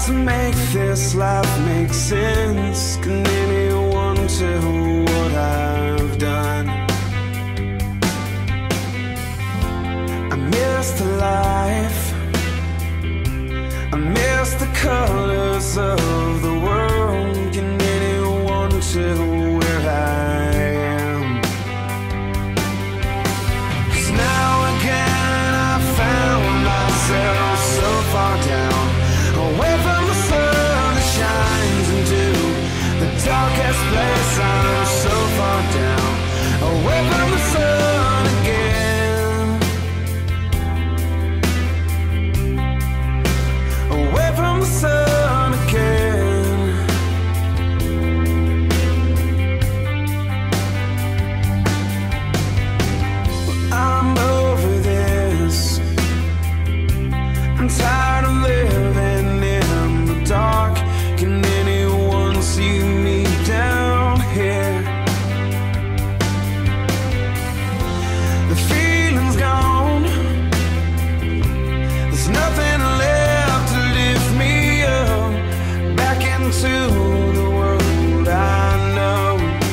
to make this life make sense. Can anyone tell what I've done? I miss the life, I miss the colors of the world. Can anyone tell where I am? 'Cause now again I found myself so far down, away from the sun that shines into the darkest place. I'm so far down, away from the sun again, away from the sun again. I'm over this, I'm tired of living in the dark. Can anyone see me down here? The feeling's gone, there's nothing left to lift me up back into the world I know.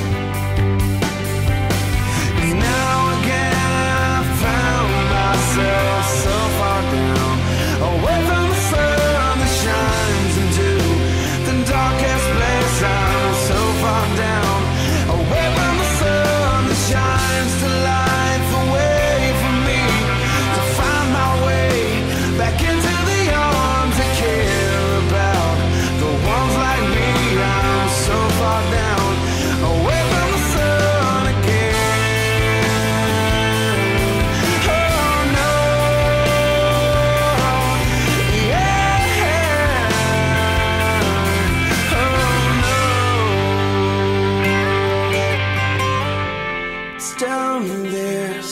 'Cause now again I found myself so far down, away from the sun that shines into the darkest place. I'm so far down, away from the sun that shines to light the way for me to find my way back into the arms that care about the ones like me. I'm so far down, away from the sun again. Oh no, yeah, oh no. It's down to this,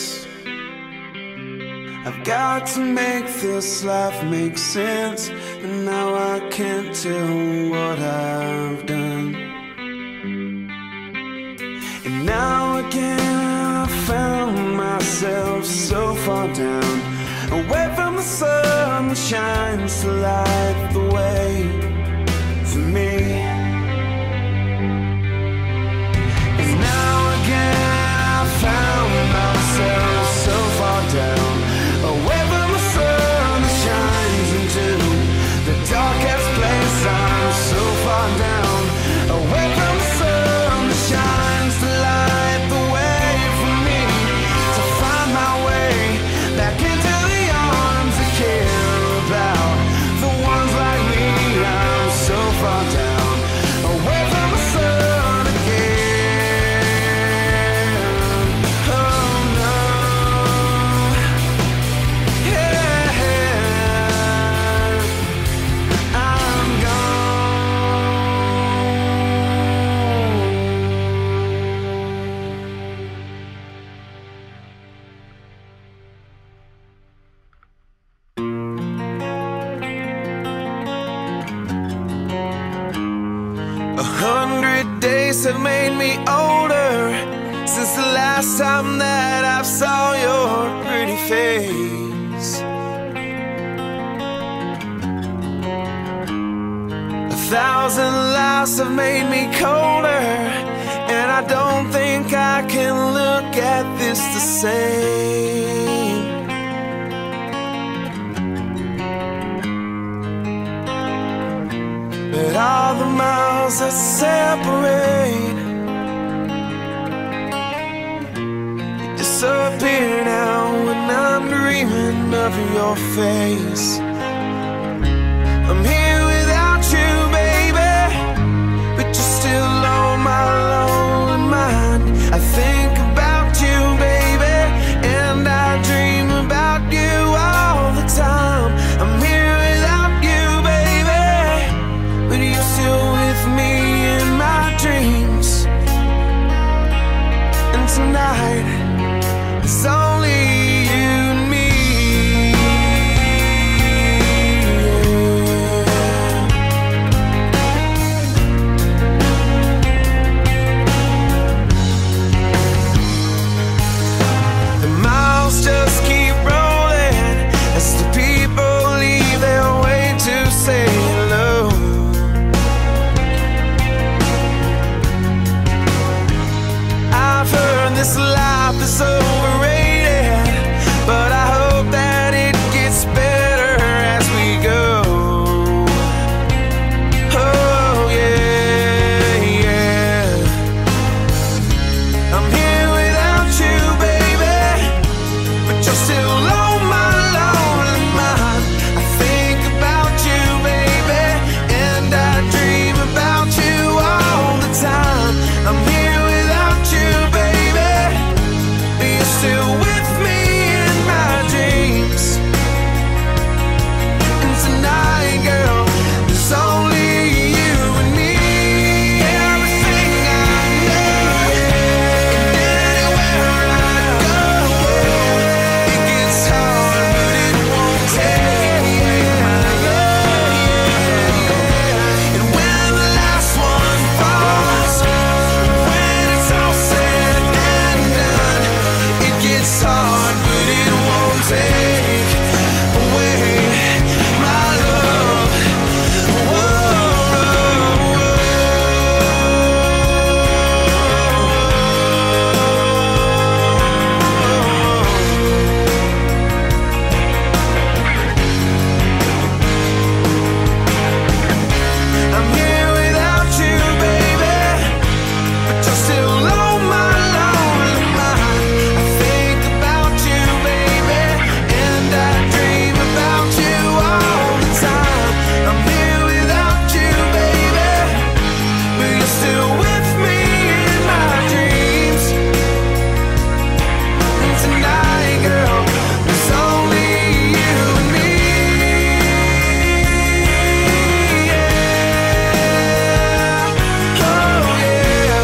I've got to make this life make sense, and now I can't tell what I've done. And now again I found myself so far down, away from the sun that shines to light the way for me. And now again I found myself so far down, away from the sun that shines into the darkest place. I'm so far down, away from the sun that shines to light the way for me to find my way back into the arms that care about the ones like me. I'm so far down, away from the sun again. Oh no, yeah, I'm gone. A 100 days have made me older since the last time that I saw your pretty face. 1,000 lives have made me colder, and I don't think I can look at this the same. But all the miles that separate disappear now when I'm dreaming of your face. I'm here without you, baby, but you're still on my lonely mind. I think about you, baby, and I dream about you all the time. I'm here without you, baby, but you're still with me in my dreams. And tonight it's only you and me. say hello. this life is overrated, but I hope that it gets better as we go. Oh yeah, yeah. I'm here without you, baby, but you're still on my lonely mind. I think about you, baby, and I dream about you all the time. I'm here without you, baby, but you're still with me in my dreams. And tonight, girl, there's only you and me. Everything I know, and anywhere I go, it gets hard, but it won't take my love. And when the last one falls, when it's all said and done, it gets hard, but it won't take away my love. I'm here without you, baby, but you're still on my lonely mind. I think about you, baby, and I dream about you all the time. I'm here without you, baby, but you're still with me in my dreams. And tonight, girl, there's only you and me. Yeah. Oh yeah.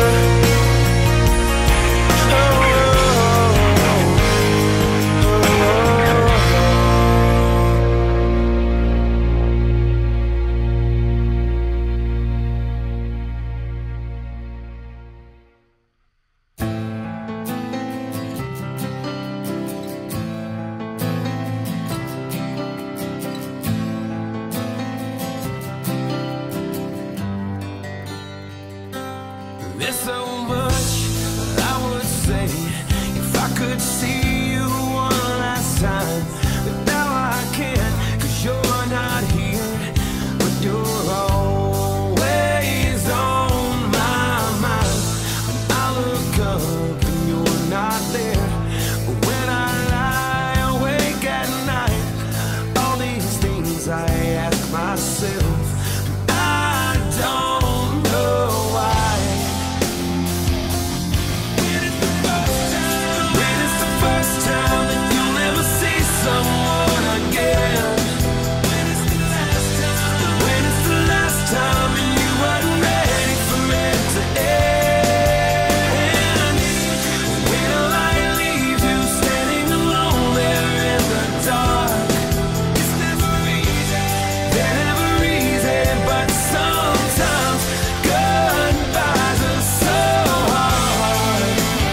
There's so much I would say if I could see you one last time, but now I can't, 'cause you're not here, but you're always on my mind. When I look up and you're not there, but when I lie awake at night, all these things I ask myself, I don't know why. When is the first time that you'll ever see someone again? When is the last time? When is the last time and you weren't ready for it to end? When will I leave you standing alone there in the dark? It's never easy, they're never easy, but sometimes goodbyes are so hard.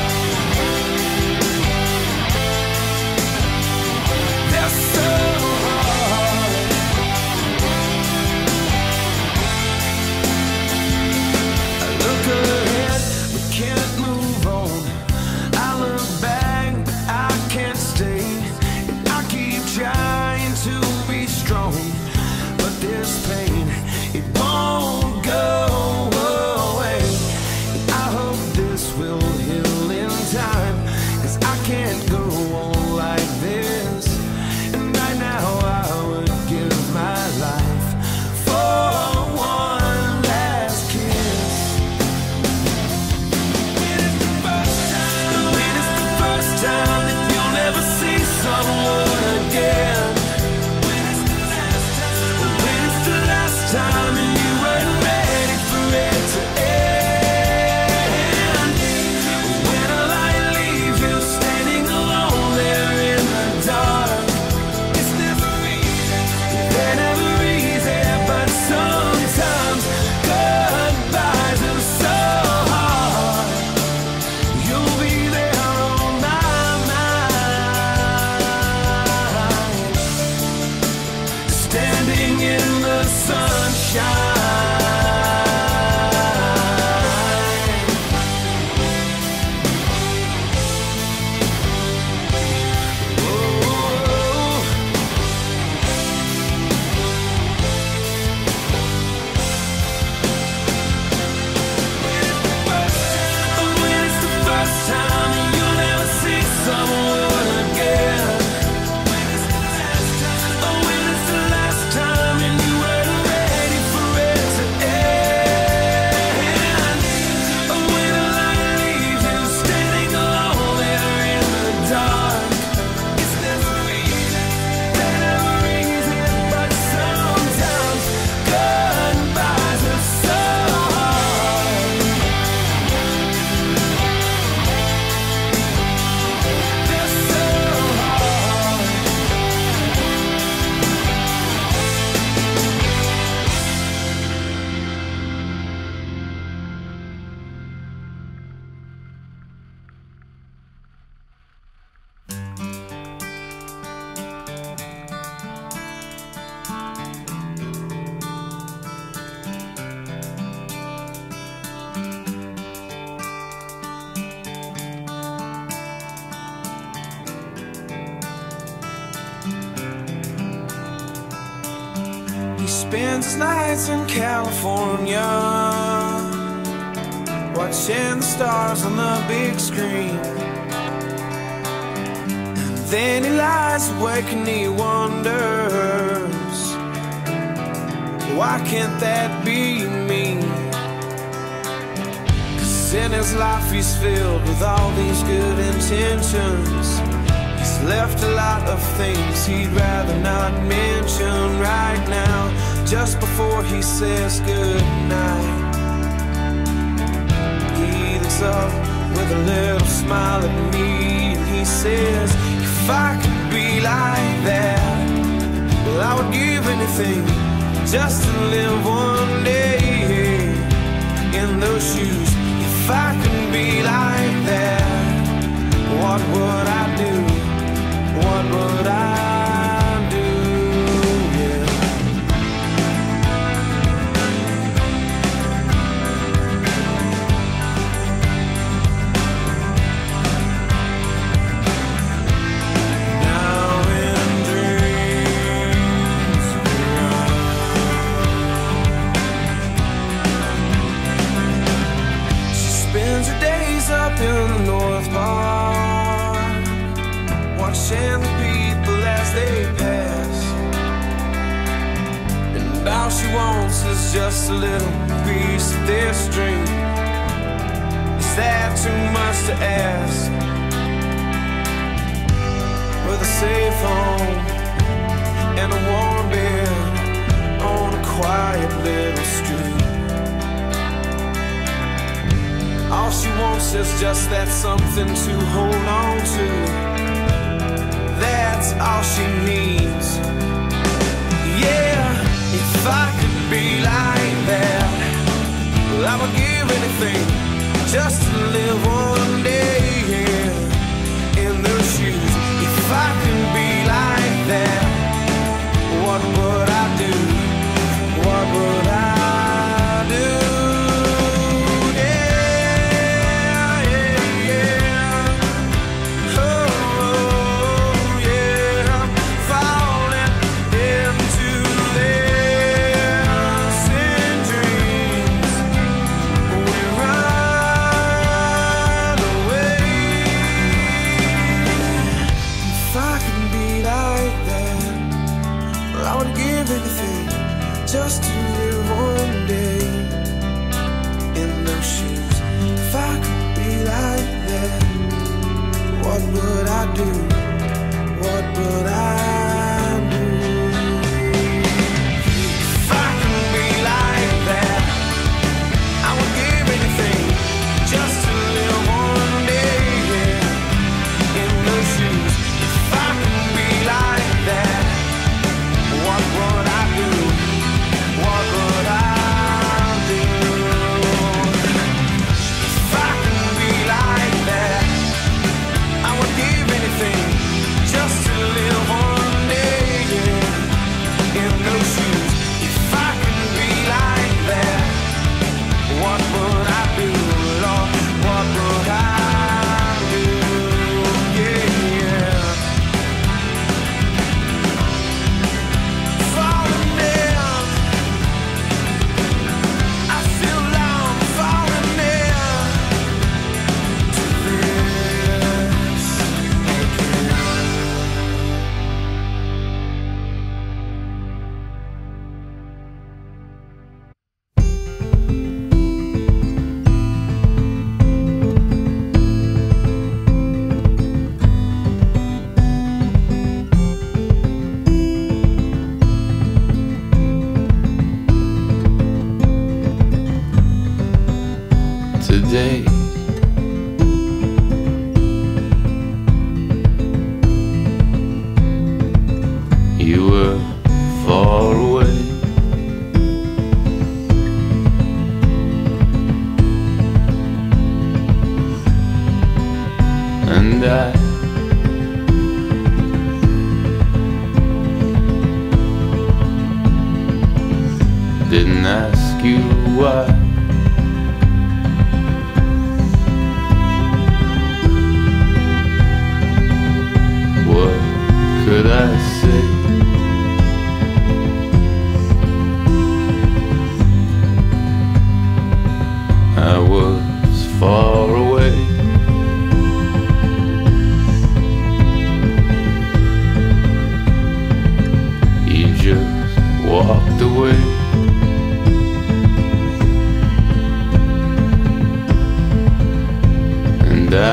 They're so hard. I look ahead, but can't move on. I look back, but I can't stay. And I keep trying to be strong, but this pain, it won't go away. And I hope this will heal in time, 'cause I can't go on like this. And right now I would give my life for one last kiss. When is the first time? When is the first time that you'll never see someone again? When is the last time? When is the last time and you weren't ready for it to end? When will I leave you standing alone? Spends his nights in California, watching the stars on the big screen. And then he lies awake and he wonders, why can't that be me? 'Cause in his life he's filled with all these good intentions. He's left a lot of things he'd rather not mention right now, just before he says goodnight. He looks up with a little smile at me and he says, if I could be like that, well, I would give anything just to live one day in those shoes. If I could be like that, what would I do? What would I do? Yeah. Now in dreams she spends her days up in the North Park, watching the people as they pass. And all she wants is just a little piece of this dream. Is that too much to ask? With a safe home and a warm bed on a quiet little street. All she wants is just that something to hold on to. That's all she needs. Yeah, if I could be like that, well, I would give anything just to live one day in those shoes. If I could be like that, what would I do? What would I do? Just to live one day in those shoes. If I could be like that, what would I do? What would I do? If I could be like that, I would give anything just to live one day in those shoes. If I could be like that, what would I do? What would I do? If I could be like that, I would give anything just to live one day in those shoes. If I could be like that, what would I do, Lord? What would I do? Yeah. Falling down, I feel like I'm falling down to this again. Today, you were far away, and I didn't ask you why. What could I say?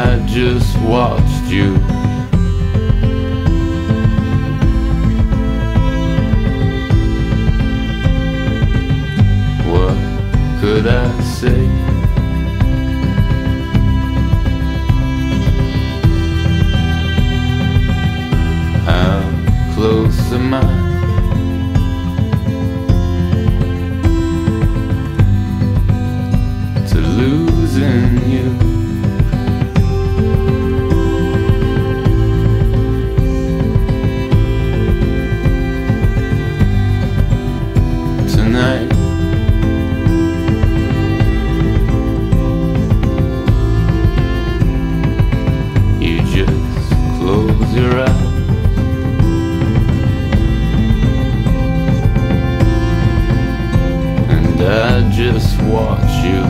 I just watched you. What could I say? How close am I to losing you? Tonight you just close your eyes and I just watch you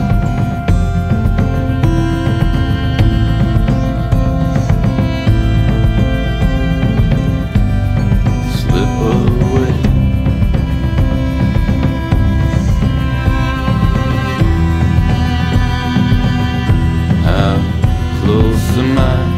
slip away. How close am I